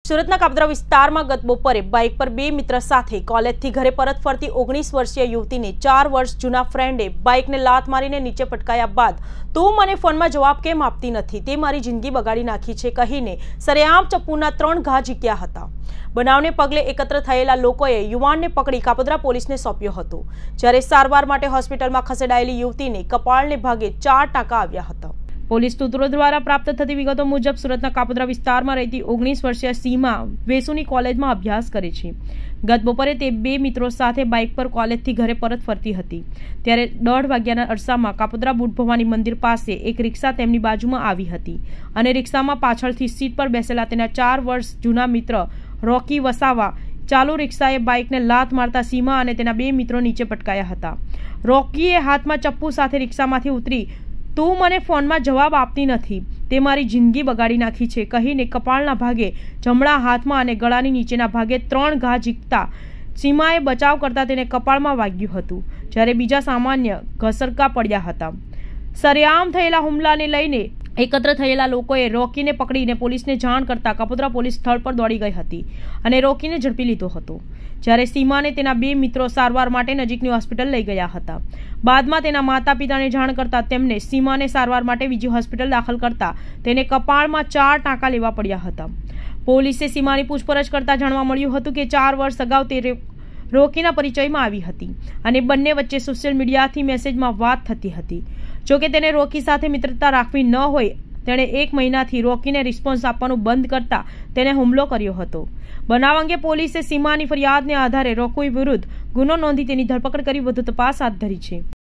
સુરતના કાપોદ્રા વિસ્તારમાં ગત બપોરે બાઇક પર બે મિત્ર સાથે કોલેજથી ઘરે પરત ફરતી 19 વર્ષીય યુવતીને 4 વર્ષ જૂના ફ્રેન્ડે બાઇકને લાત મારીને નીચે પટકાયા બાદ તું મને ફોનમાં જવાબ કેમ આપતી નથી, તે મારી જિંદગી બગાડી નાખી છે કહીને સરેઆમ ચપ્પુના 3 ઘા ઝીક્યા હતા। બનાવને પગલે એકત્ર થયેલા લોકોએ યુવાનને પકડી કાપોદ્રા પોલીસને સોંપ્યો હતો, જ્યારે સારવાર માટે હોસ્પિટલમાં ખસેડાયેલી યુવતીને કપાળને ભાગે 4 ટાંકા આવ્યા હતા। પોલીસ સૂત્રો દ્વારા પ્રાપ્ત થતી વિગતો મુજબ સુરતના કાપોદ્રા વિસ્તારમાં રહેતી 19 વર્ષીય સીમા વેસુની કોલેજમાં અભ્યાસ કરે છે। ગત બપોરે તે બે મિત્રો સાથે બાઇક પર કોલેજથી ઘરે પરત ફરતી હતી, ત્યારે 1:30 વાગ્યાના અરસામાં કાપોદ્રા બુટ ભવાની મંદિર પાસે એક રિક્ષા તેમની બાજુમાં આવી હતી અને રિક્ષામાં પાછળથી સીટ પર બેસેલા તેના 4 વર્ષ જૂના મિત્ર રોકી વસાવા ચાલુ રિક્ષાએ બાઇકને લાત મારતા સીમા અને તેના બે મિત્રો નીચે પટકાયા હતા। રોકીએ હાથમાં ચપ્પુ સાથે રિક્ષામાંથી ઉતરી તું મને ફોનમાં જવાબ આપતી નથી, તે મારી જિંદગી બગાડી નાખી છે કહીને કપાળના ભાગે, જમણા હાથમાં અને ગળાની નીચેના ભાગે 3 ઘા ઝીકતા સીમાએ બચાવ કરતા તેને કપાળમાં વાગ્યું હતું, જ્યારે બીજા સામાન્ય ઘસરકા પડ્યા હતા। સરેઆમ થયેલા હુમલાને લઈને એકત્ર થયેલા લોકોએ રોકીને પકડીને પોલીસને જાણ કરતા કાપોદ્રા પોલીસ સ્થળ પર દોડી ગઈ હતી અને રોકીને ઝડપી લીધો હતો, જ્યારે સીમાને તેના બે મિત્રો સારવાર માટે નજીકની હોસ્પિટલ લઈ ગયા હતા। બાદમાં તેના માતા પિતાને જાણ કરતા તેમને સીમાને સારવાર માટે બીજી હોસ્પિટલ દાખલ કરતા તેને કપાળમાં 4 ટાંકા લેવા પડ્યા હતા। પોલીસે સીમાની પૂછપરછ કરતા જાણવા મળ્યું હતું કે 4 વર્ષ અગાઉ તે રોકીના પરિચયમાં આવી હતી અને બંને વચ્ચે સોશિયલ મીડિયાથી મેસેજમાં વાત થતી હતી। જોકે તેને રોકી સાથે મિત્રતા રાખવી ન હોય તેણે 1 મહિનાથી રોકીને રિસ્પોન્સ આપવાનું બંધ કરતા તેને હુમલો કર્યો હતો। બનાવ અંગે પોલીસે સીમાની ફરિયાદને આધારે રોકી વિરુદ્ધ ગુનો નોંધી તેની ધરપકડ કરી વધુ તપાસ હાથ ધરી છે।